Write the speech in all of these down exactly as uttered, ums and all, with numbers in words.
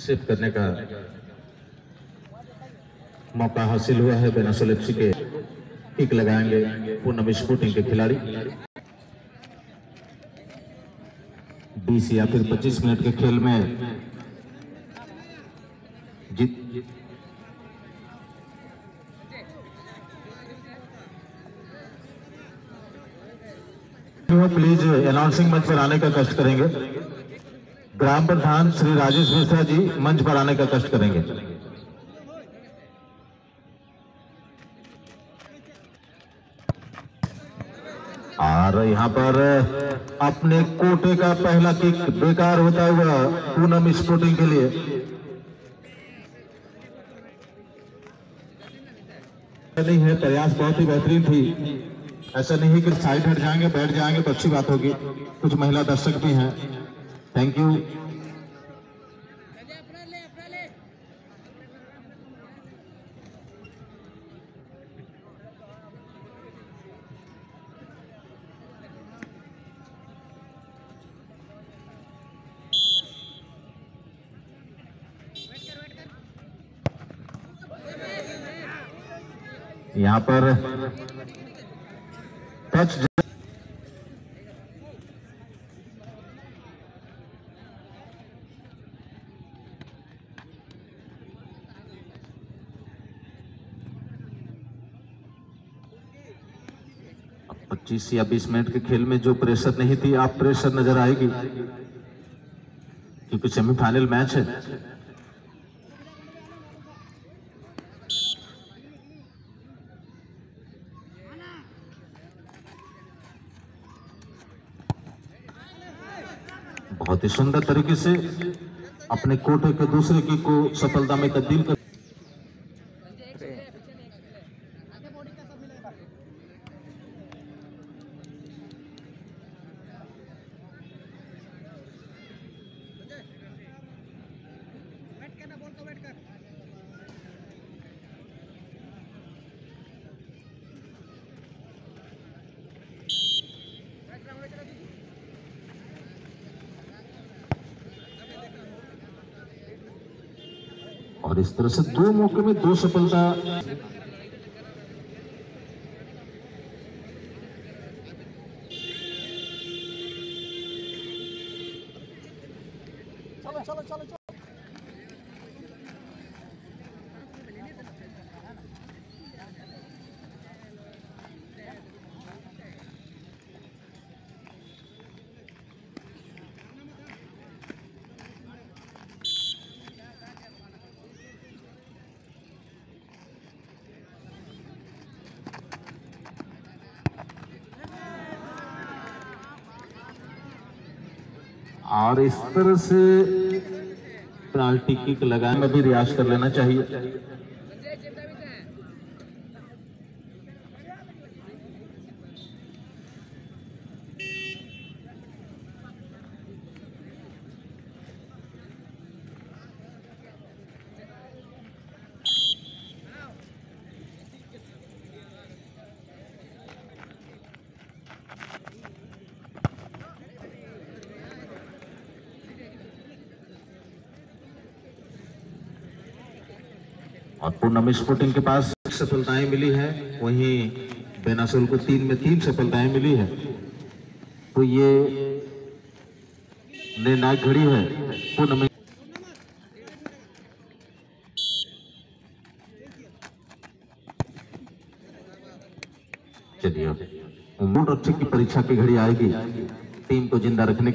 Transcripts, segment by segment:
Save करने का मौका हासिल हुआ है। बेनासोल एफसी के किक लगाएंगे पूनम स्पोर्टिंग के खिलाड़ी। बीस या फिर पच्चीस मिनट के खेल में जीत प्लीज अनाउंसिंग मंच पर आने का कष्ट करेंगे। ग्राम प्रधान श्री राजेश मिश्रा जी मंच पर आने का कष्ट करेंगे। और यहाँ पर अपने कोटे का पहला किक बेकार होता हुआ पूनम स्पोर्टिंग के लिए। नहीं है, प्रयास बहुत ही बेहतरीन थी। ऐसा नहीं है कि साइड हट जाएंगे बैठ जाएंगे तो अच्छी बात होगी। कुछ महिला दर्शक भी हैं। Thank you. यहाँ पर टच पच्चीस या बीस मिनट के खेल में जो प्रेशर नहीं थी, आप प्रेशर नजर आएगी क्योंकि सेमीफाइनल मैच है। बहुत ही सुंदर तरीके से अपने कोटे के दूसरे की को सफलता में तब्दील कर और इस तरह से दो मौके में दो सफलता। चलो चलो चलो चलो। और इस तरह से पेनाल्टी किक लगाने में भी रियाज कर लेना चाहिए। और पूनम स्पोर्टिंग के पास सफलताएं मिली है, वहीं बेनासोल को तीन में तीन सफलताएं मिली है। तो ये निर्णायक घड़ी है पूनम। चलिए मूड अच्छे की परीक्षा की घड़ी आएगी टीम को जिंदा रखने की।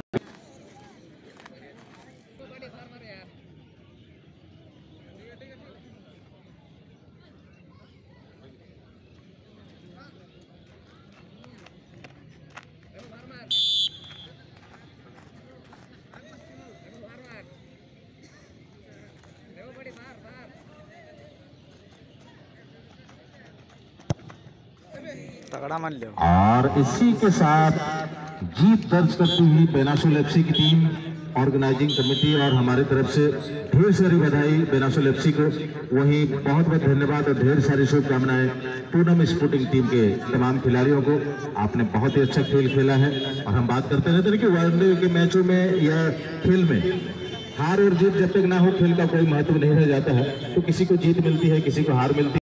तगड़ा मान लो। और इसी के साथ जीत दर्ज करती हुई बेनासोल एफसी की टीम, ऑर्गेनाइजिंग कमेटी और हमारी तरफ से ढेर सारी बधाई बेनासोल एफसी को। वहीं बहुत बहुत धन्यवाद और ढेर सारी शुभकामनाएं पूनम स्पोर्टिंग टीम के तमाम खिलाड़ियों को। आपने बहुत ही अच्छा खेल खेला है और हम बात करते रहते हैं कि वनडे के मैचों में या खेल में हार और जीत जब तक ना हो खेल का कोई महत्व नहीं रह जाता है। तो किसी को जीत मिलती है, किसी को हार मिलती है।